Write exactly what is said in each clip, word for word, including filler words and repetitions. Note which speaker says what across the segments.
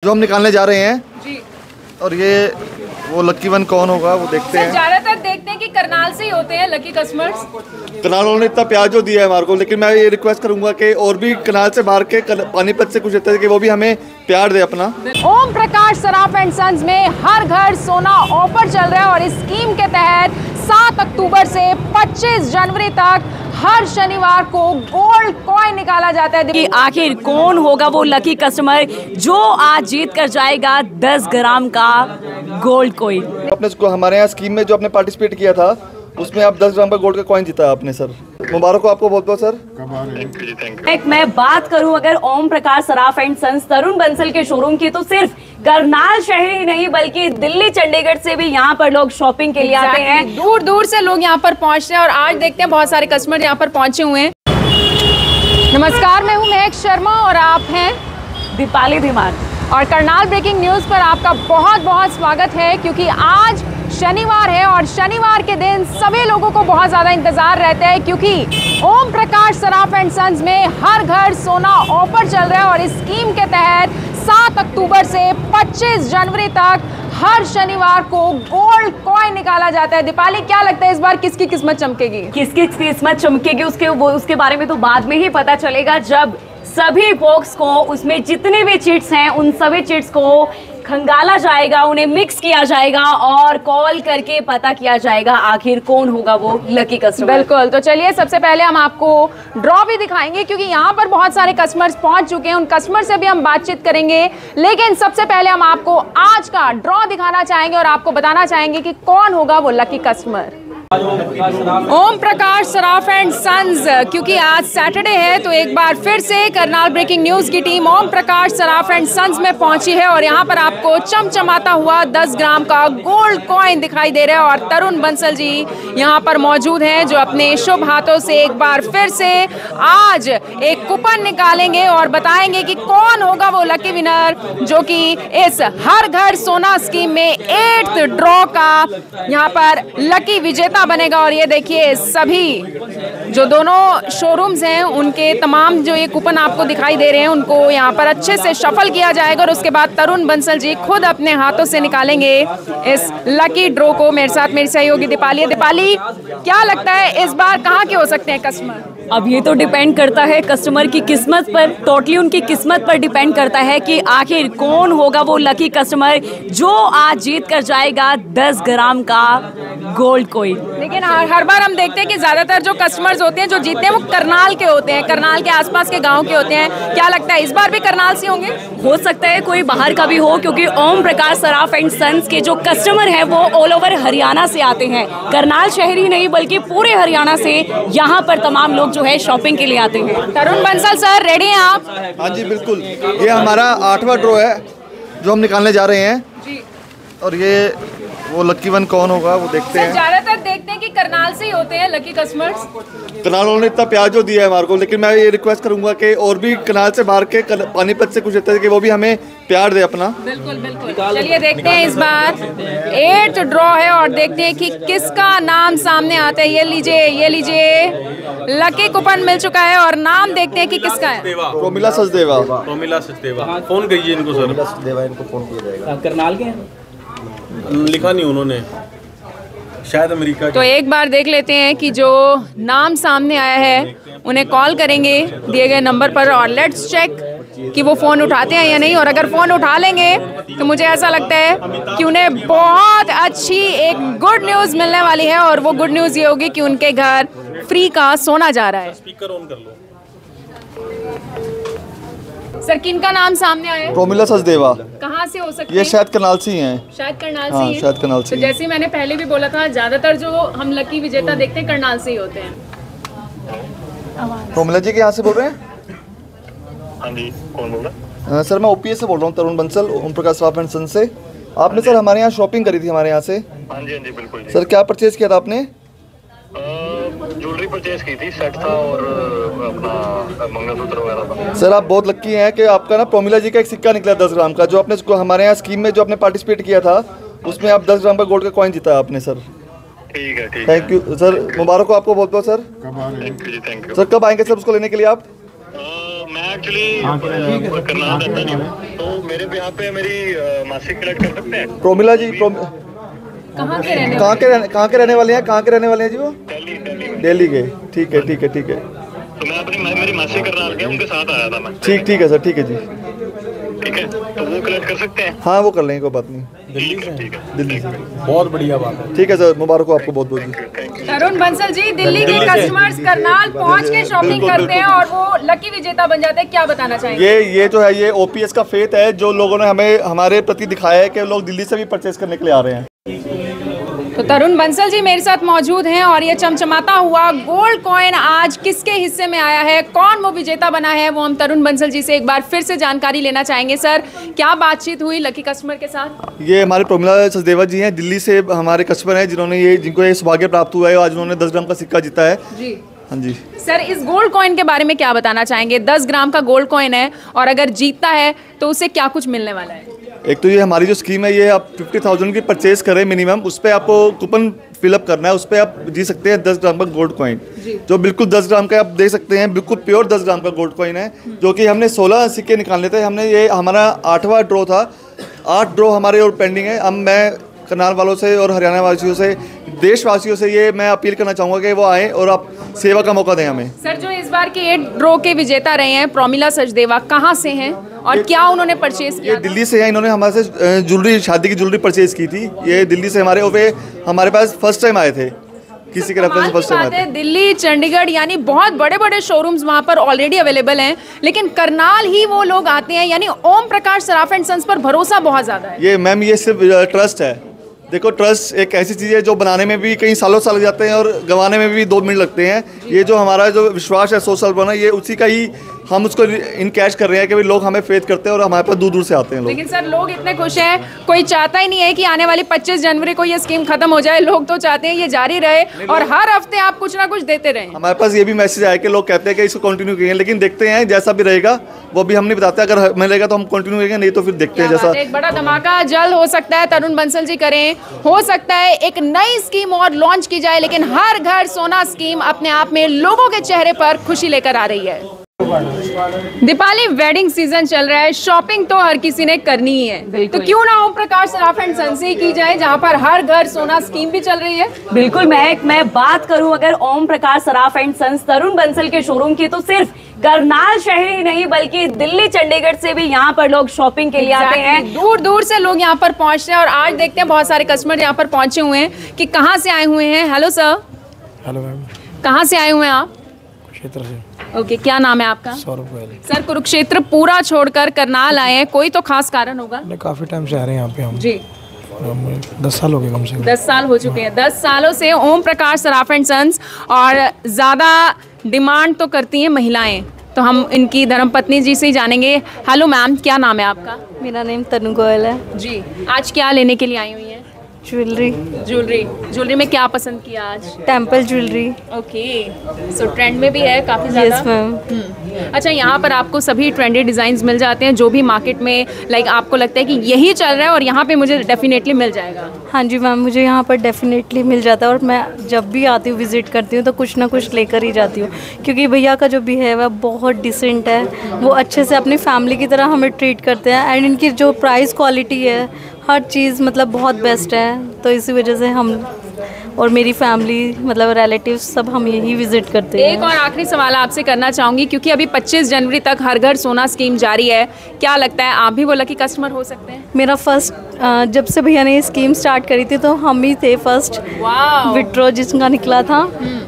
Speaker 1: जो हम निकालने जा रहे हैं
Speaker 2: जी।
Speaker 1: और ये वो लकी वन कौन होगा वो देखते हैं।
Speaker 2: ज्यादातर देखते हैं कि करनाल से ही होते हैं लकी कस्टमर्स।
Speaker 1: करनाल वालों ने इतना प्यार जो दिया है हमारे को, लेकिन मैं ये रिक्वेस्ट करूंगा कि और भी करनाल से बाहर के पानीपत से कुछ रहते हैं कि वो भी हमें प्यार दे अपना।
Speaker 2: ओम प्रकाश सराफ एंड सन्स में हर घर सोना ऑफर चल रहा है और इस स्कीम के तहत सात अक्टूबर से पच्चीस जनवरी तक हर शनिवार को गोल्ड कॉइन निकाला जाता है कि आखिर कौन होगा वो लकी कस्टमर जो आज जीत कर जाएगा दस ग्राम का गोल्ड कॉइन।
Speaker 1: अपने हमारे यहाँ स्कीम में जो आपने पार्टिसिपेट किया था उसमें आप दस ग्राम का गोल्ड का कॉइन जीता आपने सर, मुबारक हो आपको बहुत बहुत सर।
Speaker 3: एक मैं बात करूं अगर ओम प्रकाश सराफ एंड सन्स तरुण बंसल के शोरूम की, तो सिर्फ करनाल शहर ही नहीं बल्कि दिल्ली चंडीगढ़ से भी यहाँ पर लोग शॉपिंग के लिए आते हैं।
Speaker 2: दूर दूर से लोग यहाँ पर पहुँचते हैं और आज देखते हैं बहुत सारे कस्टमर यहाँ पर पहुँचे हुए हैं। नमस्कार, मैं हूँ महक शर्मा और आप हैं
Speaker 3: दीपाली धीमान
Speaker 2: और करनाल ब्रेकिंग न्यूज़ पर आपका बहुत बहुत स्वागत है, क्योंकि आज शनिवार है और शनिवार के दिन सभी लोगों को बहुत ज़्यादा इंतज़ार रहता है, क्योंकि ओम प्रकाश सराफ एंड सन्स में हर घर सोना ऑफर चल रहा है और इस स्कीम के तहत सात अक्टूबर से पच्चीस जनवरी तक हर शनिवार को गोल्ड कॉइन निकाला जाता है। दीपाली, क्या लगता है इस बार किसकी किस्मत चमकेगी?
Speaker 3: किसकी किस्मत चमकेगी उसके वो उसके बारे में तो बाद में ही पता चलेगा, जब सभी बॉक्स को उसमें जितने भी चिट्स हैं उन सभी चिट्स को खंगाला जाएगा, उन्हें मिक्स किया जाएगा और कॉल करके पता किया जाएगा आखिर कौन होगा वो लकी कस्टमर।
Speaker 2: बिल्कुल, तो चलिए सबसे पहले हम आपको ड्रॉ भी दिखाएंगे, क्योंकि यहाँ पर बहुत सारे कस्टमर्स पहुँच चुके हैं, उन कस्टमर से भी हम बातचीत करेंगे। लेकिन सबसे पहले हम आपको आज का ड्रॉ दिखाना चाहेंगे और आपको बताना चाहेंगे कि कौन होगा वो lucky customer. Om Prakash Saraf and sons, क्योंकि आज सैटरडे है तो एक बार फिर से करनाल ब्रेकिंग न्यूज़ की team Om Prakash Saraf and sons में पहुंची है और यहाँ पर आपको चमचमाता हुआ दस ग्राम का गोल्ड कॉइन दिखाई दे रहा है और तरुण बंसल जी यहाँ पर मौजूद हैं जो अपने शुभ हाथों से एक बार फिर से आज एक कूपन निकालेंगे और बताएंगे कि कौन होगा वो लकी विनर जो कि इस हर घर सोना स्कीम में एट्थ ड्रॉ का यहाँ पर लकी विजेता बनेगा। और ये देखिए सभी जो दोनों शोरूम्स हैं उनके तमाम जो ये कूपन आपको दिखाई दे रहे हैं उनको यहाँ पर अच्छे से शफल किया जाएगा और उसके बाद तरुण बंसल जी खुद अपने हाथों से निकालेंगे इस लकी ड्रॉ को। मेरे साथ मेरी सहयोगी दीपाली। दीपाली, क्या लगता है इस बार कहाँ के हो सकते हैं कस्टमर?
Speaker 3: अब ये तो डिपेंड करता है कस्टमर की किस्मत पर, टोटली उनकी किस्मत पर डिपेंड करता है कि आखिर कौन होगा वो लकी कस्टमर जो आज जीत कर जाएगा दस ग्राम का गोल्ड कॉइन।
Speaker 2: लेकिन हर, हर बार हम देखते हैं कि ज्यादातर जो कस्टमर्स होते हैं जो जीतते हैं वो करनाल के होते हैं, करनाल के आसपास के गांव के होते हैं। क्या लगता है इस बार भी करनाल से होंगे?
Speaker 3: हो सकता है कोई बाहर का भी हो, क्योंकि ओम प्रकाश सराफ एंड सन्स के जो कस्टमर है वो ऑल ओवर हरियाणा से आते हैं। करनाल शहर ही नहीं बल्कि पूरे हरियाणा से यहाँ पर तमाम लोग जो है शॉपिंग के लिए आते हैं।
Speaker 2: तरुण बंसल सर, रेडी हैं आप?
Speaker 1: हाँ जी बिल्कुल, ये हमारा आठवां ड्रॉ है जो हम निकालने जा रहे हैं
Speaker 2: जी।
Speaker 1: और ये वो लकी वन कौन होगा वो देखते हैं।
Speaker 2: ज्यादातर देखते हैं कि करनाल से ही होते हैं लकी कस्टमर्स।
Speaker 1: करनाल वालों ने इतना प्यार जो दिया है हमारे को, लेकिन मैं ये रिक्वेस्ट करूंगा कि और भी करनाल से बाहर के पानीपत से कुछ रहते हैं कि वो भी हमें प्यार दे अपना।
Speaker 2: बिल्कुल बिल्कुल, चलिए देखते हैं इस बार एट ड्रॉ है और देखते हैं कि किसका नाम सामने आता है। ये लीजिए, ये लीजिए, लकी कूपन मिल चुका है और नाम देखते हैं कि किसका है।
Speaker 1: प्रोमिला सचदेवा।
Speaker 4: प्रोमिला सचदेवा, फोन कीजिए इनको सर।
Speaker 1: सचदेवा, इनको फोन किया जाएगा।
Speaker 4: करनाल के लिखा नहीं उन्होंने, शायद अमेरिका।
Speaker 2: तो एक बार देख लेते हैं कि जो नाम सामने आया है उन्हें कॉल करेंगे दिए गए नंबर पर और लेट्स चेक कि वो फ़ोन उठाते हैं या नहीं। और अगर फ़ोन उठा लेंगे तो मुझे ऐसा लगता है कि उन्हें बहुत अच्छी एक गुड न्यूज़ मिलने वाली है और वो गुड न्यूज़ ये होगी कि उनके घर फ्री का सोना जा रहा है।
Speaker 4: स्पीकर ऑन कर लो
Speaker 2: सर, किनका नाम सामने आया?
Speaker 1: प्रोमिला सचदेवा।
Speaker 2: कहाँ से हो सकते
Speaker 1: ये
Speaker 2: हैं?
Speaker 1: शायद करनाल से ही हैं।
Speaker 2: शायद करनाल
Speaker 1: हाँ,
Speaker 2: से ही
Speaker 1: शायद करनाल से
Speaker 2: तो
Speaker 1: ही।
Speaker 2: जैसे मैंने पहले भी बोला था, ज्यादातर जो हम लकी विजेता देखते हैं करनाल से ही होते हैं।
Speaker 1: प्रोमिला जी के यहाँ से बोल रहे हैं?
Speaker 5: हाँ जी, कौन बोल रहा है?
Speaker 1: सर मैं ओपीएस से बोल रहा हूँ, तरुण बंसल, ओम प्रकाश सराफ एंड सन्स से। आपने सर हमारे यहाँ शॉपिंग करी थी हमारे यहाँ से।
Speaker 5: हाँ जी हाँ जी बिल्कुल जी।
Speaker 1: सर क्या परचेज किया था आपने?
Speaker 5: ज्वेलरी परचेज की थी, सेट था और अपना मंगलसूत्र वगैरह था।
Speaker 1: सर आप बहुत लक्की हैं कि आपका ना प्रोमिला जी का एक सिक्का निकला दस ग्राम का, जो आपने हमारे यहाँ स्कीम में जो आपने पार्टिसिपेट किया था उसमें आप दस ग्राम का गोल्ड का कॉइन जीता आपने सर।
Speaker 5: ठीक है ठीक है,
Speaker 1: थैंक यू सर, मुबारक हो आपको बहुत बहुत सर।
Speaker 5: थैंक यू जी, थैंक यू
Speaker 1: सर कब आएंगे सर उसको लेने के लिए आप?
Speaker 5: मैं मैं एक्चुअली करनाल रहता नहीं हूँ, तो मेरे यहाँ पे मेरी अ, मासिक कलेक्ट कर सकते हैं?
Speaker 1: प्रोमिला जी, प्रोम
Speaker 2: कहाँ के रहने
Speaker 1: कहाँ के रहने कहाँ के रहने वाले हैं? कहाँ के रहने वाले हैं जी वो?
Speaker 5: दिल्ली दिल्ली में।
Speaker 1: दिल्ली के। ठीक है ठीक है ठीक है
Speaker 5: तो मैं अपनी मेरी मासी करनाल के, उनके साथ आया था मैं।
Speaker 1: ठीक ठीक है सर, ठीक है जी।
Speaker 5: ठीक है, तो वो कलेक्ट कर सकते हैं?
Speaker 1: हाँ वो कर लेंगे, कोई बात नहीं।
Speaker 4: दिल्ली से
Speaker 5: ठीक है,
Speaker 1: दिल्ली से।
Speaker 4: बहुत बढ़िया बात है।
Speaker 1: ठीक है सर, मुबारक हो आपको बहुत बहुत जी।
Speaker 5: Thank you.
Speaker 2: तरुण बंसल जी, दिल्ली के कस्टमर्स करनाल पहुंच के शॉपिंग
Speaker 1: बिल्कुल,
Speaker 2: करते हैं और वो लकी विजेता बन जाते हैं, क्या बताना चाहेंगे?
Speaker 1: ये ये जो है ये ओपीएस का फेथ है जो लोगों ने हमें हमारे प्रति दिखाया है कि लोग दिल्ली से भी परचेज करने के लिए आ रहे हैं।
Speaker 2: तो तरुण बंसल जी मेरे साथ मौजूद हैं और ये चमचमाता हुआ गोल्ड कॉइन आज किसके हिस्से में आया है, कौन वो विजेता बना है, वो हम तरुण बंसल जी से एक बार फिर से जानकारी लेना चाहेंगे। सर, क्या बातचीत हुई लकी कस्टमर के साथ?
Speaker 1: ये हमारे प्रोमिला सचदेवा जी हैं, दिल्ली से हमारे कस्टमर हैं जिन्होंने ये जिनको ये सौभाग्य प्राप्त हुआ है, आज उन्होंने दस ग्राम का सिक्का जीता है
Speaker 2: जी।
Speaker 1: हाँ जी
Speaker 2: सर, इस गोल्ड कॉइन के बारे में क्या बताना चाहेंगे? दस ग्राम का गोल्ड कॉइन है और अगर जीतता है तो उसे क्या कुछ मिलने वाला है?
Speaker 1: एक तो ये हमारी जो स्कीम है, ये आप फिफ्टी थाउजेंड की परचेज करें मिनिमम, उस पर आपको कूपन फिलअप करना है, उस पर आप जी सकते हैं दस ग्राम का गोल्ड कॉइन, जो बिल्कुल दस ग्राम का आप देख सकते हैं, बिल्कुल प्योर दस ग्राम का गोल्ड कॉइन है, जो कि हमने सोलह सिक्के निकालने थे। हमने ये हमारा आठवां ड्रॉ था, आठ ड्रॉ हमारे और पेंडिंग है। अब मैं करनाल वालों से और हरियाणा वासियों से, देशवासियों से ये मैं अपील करना चाहूँगा कि वो आएँ और आप सेवा का मौका दें हमें।
Speaker 2: सर, जो इस बार के एट ड्रॉ के विजेता रहे हैं प्रोमिला सचदेवा, कहाँ से हैं और क्या उन्होंने परचेज किया?
Speaker 1: ये दिल्ली से है, इन्होंने हमारे से ज्वेलरी, शादी की ज्वेलरी परचेज की थी। ये दिल्ली से हमारे और वे हमारे पास फर्स्ट टाइम आए थे, किसी के रेफरेंस फर्स्ट टाइम आए थे।
Speaker 2: दिल्ली, चंडीगढ़ यानी बहुत बड़े बड़े शोरूम्स वहाँ पर ऑलरेडी अवेलेबल हैं, लेकिन करनाल ही वो लोग आते हैं, यानी ओम प्रकाश सराफ एंड सन्स पर भरोसा बहुत ज़्यादा है।
Speaker 1: ये मैम ये सिर्फ ट्रस्ट है। देखो, ट्रस्ट एक ऐसी चीज़ है जो बनाने में भी कई सालों साल लग जाते हैं और गंवाने में भी दो मिनट लगते हैं। ये जो हमारा जो विश्वास है सौ साल पुराना, ये उसी का ही हम उसको इन कैश कर रहे हैं कि भाई लोग हमें फेथ करते हैं और हमारे पास दूर दूर से आते हैं लोग।
Speaker 2: लेकिन सर, लोग इतने खुश हैं, कोई चाहता ही नहीं है कि आने वाली पच्चीस जनवरी को ये स्कीम खत्म हो जाए। लोग तो चाहते हैं ये जारी रहे और हर हफ्ते आप कुछ ना कुछ देते रहें।
Speaker 1: हमारे पास ये भी मैसेज आया कि लोग कहते हैं कि इसको कंटिन्यू करेंगे, लेकिन देखते हैं जैसा भी रहेगा वो भी हम नहीं बताते। अगर मिलेगा तो हम कंटिन्यू करेंगे, नहीं तो फिर देखते हैं जैसा।
Speaker 2: एक बड़ा धमाका जल्द हो सकता है, तरुण बंसल जी करें, हो सकता है एक नई स्कीम और लॉन्च की जाए, लेकिन हर घर सोना स्कीम अपने आप में लोगों के चेहरे पर खुशी लेकर आ रही है। दीपाली, वेडिंग सीजन चल रहा है, शॉपिंग तो हर किसी ने करनी ही है, तो क्यों ना ओम प्रकाश सराफ एंड सन्स से की जाए, जहां पर हर घर सोना स्कीम भी चल रही है।
Speaker 3: बिल्कुल महक, मैं बात करूं अगर ओम प्रकाश सराफ एंड सन्स तरुण बंसल के शोरूम की, तो सिर्फ करनाल शहर ही नहीं बल्कि दिल्ली, चंडीगढ़ से भी यहाँ पर लोग शॉपिंग के लिए आते हैं।
Speaker 2: दूर दूर से लोग यहाँ पर पहुँचते हैं और आज देखते हैं बहुत सारे कस्टमर यहाँ पर पहुँचे हुए हैं कि कहाँ से आए हुए हैं। Hello sir.
Speaker 6: Hello ma'am.
Speaker 2: कहाँ से आए हुए हैं आप?
Speaker 6: क्षेत्र से।
Speaker 2: ओके, क्या नाम है आपका?
Speaker 6: सौरभ गोयल।
Speaker 2: सर, कुरुक्षेत्र पूरा छोड़कर करनाल आए हैं, कोई तो खास कारण होगा?
Speaker 6: नहीं, काफ़ी टाइम से आ रहे हैं यहाँ पे हम
Speaker 2: जी।
Speaker 6: हम दस साल हो गए कम से कम।
Speaker 2: दस साल हो चुके हैं। दस सालों से ओम प्रकाश सराफ एंड सन्स, और ज़्यादा डिमांड तो करती हैं महिलाएं, तो हम इनकी धर्मपत्नी जी से ही जानेंगे। हेलो मैम, क्या नाम है आपका?
Speaker 7: मेरा नाम तनु गोयल है
Speaker 2: जी। आज क्या लेने के लिए आई हुई हैं?
Speaker 7: ज्वेलरी।
Speaker 2: ज्वेलरी ज्वेलरी में क्या पसंद किया आज?
Speaker 7: Temple jewellery.
Speaker 2: Okay, so trend में भी है काफ़ी ज़्यादा।
Speaker 7: Yes ma'am.
Speaker 2: अच्छा, यहाँ पर आपको सभी ट्रेंडी डिज़ाइंस मिल जाते हैं जो भी मार्केट में लाइक आपको लगता है कि यही चल रहा है और यहाँ पे मुझे डेफिनेटली मिल जाएगा?
Speaker 7: हाँ जी मैम, मुझे यहाँ पर डेफिनेटली मिल जाता है और मैं जब भी आती हूँ, विज़िट करती हूँ, तो कुछ ना कुछ लेकर ही जाती हूँ, क्योंकि भैया का जो बिहेव है बहुत डिसेंट है। वो अच्छे से अपनी फैमिली की तरह हमें ट्रीट करते हैं एंड इनकी जो प्राइस क्वालिटी है, हर चीज़ मतलब बहुत बेस्ट है। तो इसी वजह से हम और मेरी फैमिली मतलब रिलेटिव्स सब हम यही विजिट करते हैं।
Speaker 2: एक और आखिरी सवाल आपसे करना चाहूँगी, क्योंकि अभी पच्चीस जनवरी तक हर घर सोना स्कीम जारी है, क्या लगता है आप भी वो लकी कस्टमर हो सकते हैं?
Speaker 7: मेरा फर्स्ट, जब से भैया ने ये स्कीम स्टार्ट करी थी तो हम ही थे फर्स्ट विड्रॉ जिसका निकला था।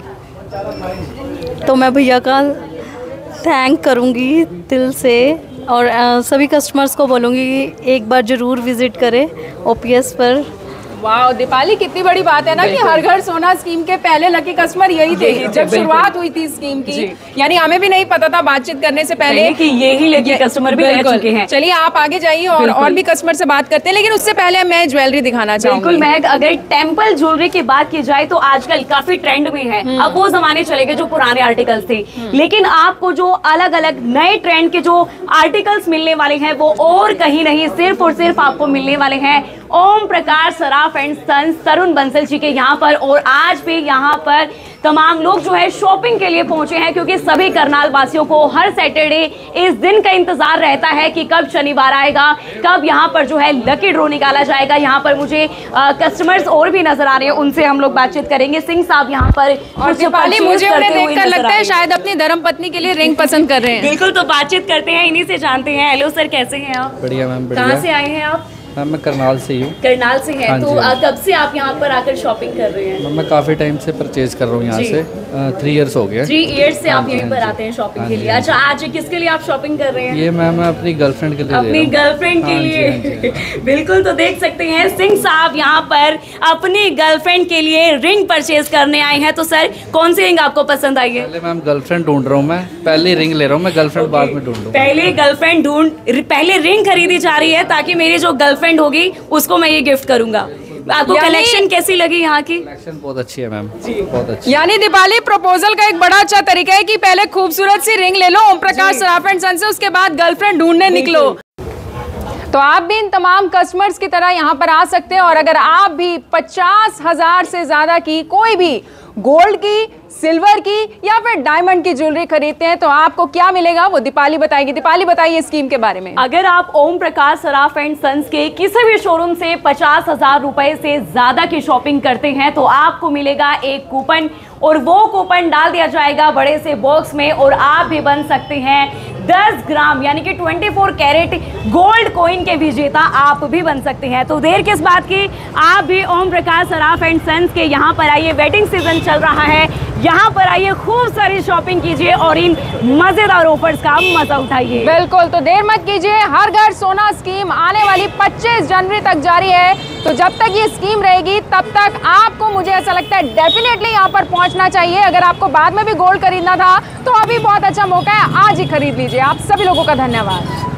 Speaker 7: तो मैं भैया का थैंक करूँगी दिल से और आ, सभी कस्टमर्स को बोलूँगी कि एक बार ज़रूर विज़िट करें ओपीएस पर।
Speaker 2: वाह दीपाली, कितनी बड़ी बात है ना कि हर घर सोना स्कीम के पहले लकी कस्टमर यही थे जब शुरुआत हुई थी स्कीम की। यानी हमें भी नहीं पता था बातचीत करने से पहले
Speaker 3: कि यही लकी कस्टमर भी रह चुके हैं।
Speaker 2: चलिए आप आगे जाइए और और भी कस्टमर से बात करते हैं, लेकिन उससे पहले मैं ज्वेलरी दिखाना चाहूंगी।
Speaker 3: बिल्कुल महक, अगर टेम्पल ज्वेलरी की बात की जाए तो आजकल काफी ट्रेंड में है। अब वो जमाने चले गए जो पुराने आर्टिकल्स थे, लेकिन आपको जो अलग अलग नए ट्रेंड के जो आर्टिकल्स मिलने वाले हैं वो और कहीं नहीं, सिर्फ और सिर्फ आपको मिलने वाले हैं ओम प्रकाश सराफ एंड सन्स तरुण बंसल जी के यहाँ पर। और आज भी यहाँ पर तमाम लोग जो है शॉपिंग के लिए पहुंचे हैं, क्योंकि सभी करनाल वासियों को हर सैटरडे इस दिन का इंतजार रहता है कि कब शनिवार आएगा, कब यहाँ पर जो है लकी ड्रॉ निकाला जाएगा। यहाँ पर मुझे आ, कस्टमर्स और भी नजर आ रहे हैं, उनसे हम लोग बातचीत करेंगे। सिंह साहब यहाँ पर
Speaker 2: और दीपाली, मुझे उन्हें देखकर लगता है शायद अपनी धर्मपत्नी के लिए रिंग पसंद कर रहे हैं।
Speaker 3: बिल्कुल, तो बातचीत करते हैं, इन्हीं से जानते हैं। हेलो सर, कैसे हैं आप?
Speaker 8: बढ़िया मैम, बढ़िया।
Speaker 3: कहाँ से आए हैं आप?
Speaker 8: मैम मैं करनाल से ही हूँ।
Speaker 3: करनाल से हैं,
Speaker 8: हाँ
Speaker 3: तो
Speaker 8: जी, हाँ।
Speaker 3: कब से आप यहाँ पर आकर शॉपिंग कर रहे हैं?
Speaker 8: मैम मैं काफ़ी टाइम से परचेज कर रहा हूँ यहाँ
Speaker 3: जी।
Speaker 8: से, थ्री इयर्स हो गए।
Speaker 3: थ्री इयर्स से
Speaker 8: हाँ
Speaker 3: आप
Speaker 8: जी,
Speaker 3: यहीं
Speaker 8: हाँ
Speaker 3: पर
Speaker 8: जी।
Speaker 3: आते हैं शॉपिंग
Speaker 8: हाँ
Speaker 3: के
Speaker 8: जी,
Speaker 3: लिए।
Speaker 8: हाँ
Speaker 3: अच्छा, आज किसके लिए आप शॉपिंग कर रहे हैं?
Speaker 8: ये मैम मैं अपनी गर्लफ्रेंड के लिए
Speaker 3: अपनी
Speaker 8: ले रहा हूँ।
Speaker 3: गर्लफ्रेंड के
Speaker 8: हाँ जी,
Speaker 3: लिए
Speaker 8: हाँ जी, हाँ।
Speaker 3: बिल्कुल, तो देख सकते हैं सिंह साहब यहाँ पर अपनी गर्लफ्रेंड के लिए रिंग परचेज करने आए हैं। तो सर, कौन सी रिंग आपको पसंद आई है?
Speaker 8: पहले मैम गर्लफ्रेंड ढूंढ रहा हूँ मैं, पहले रिंग ले रहा हूँ मैं, गर्लफ्रेंड बाद में ढूंढ लूँ।
Speaker 3: पहले गर्लफ्रेंड ढूंढ पहले रिंग खरीदी जा रही है, ताकि मेरी जो गर्लफ्रेंड होगी उसको मैं ये गिफ्ट करूंगा। आपको
Speaker 2: यानी-
Speaker 3: कलेक्शन कैसी लगी यहाँ की?
Speaker 8: कलेक्शन बहुत अच्छी है मैम, बहुत अच्छी।
Speaker 2: यानी दीपाली, प्रपोजल का एक बड़ा अच्छा तरीका है कि पहले खूबसूरत सी रिंग ले लो ओम प्रकाश सराफ एंड सन्स से, उसके बाद गर्लफ्रेंड ढूंढने निकलो। तो आप भी इन तमाम कस्टमर्स की तरह यहाँ पर आ सकते हैं। और अगर आप भी पचास हजार से ज्यादा की कोई भी गोल्ड की, सिल्वर की या फिर डायमंड की ज्वेलरी खरीदते हैं तो आपको क्या मिलेगा वो दीपाली बताएगी। दीपाली, बताइए स्कीम के बारे में।
Speaker 3: अगर आप ओम प्रकाश सराफ एंड सन्स के किसी भी शोरूम से पचास हजार रुपए से ज्यादा की शॉपिंग करते हैं तो आपको मिलेगा एक कूपन, और वो कूपन डाल दिया जाएगा बड़े से बॉक्स में, और आप भी बन सकते हैं दस ग्राम यानी कि चौबीस कैरेट गोल्ड कॉइन के विजेता। आप भी बन सकते हैं। तो देर किस बात की, आप भी ओम प्रकाश सराफ एंड सन्स के यहाँ पर आइए। वेडिंग सीजन चल रहा है, यहाँ पर आइए, खूब सारी शॉपिंग कीजिए और इन मजेदार ऑफर्स का मजा उठाइए।
Speaker 2: बिल्कुल, तो देर मत कीजिए। हर घर सोना स्कीम आने वाली पच्चीस जनवरी तक जारी है। तो जब तक ये स्कीम रहेगी तब तक आपको, मुझे ऐसा लगता है, डेफिनेटली यहाँ पर पहुंचना चाहिए। अगर आपको बाद में भी गोल्ड खरीदना था तो अभी बहुत अच्छा मौका है, आज ही खरीद लीजिए। आप सभी लोगों का धन्यवाद।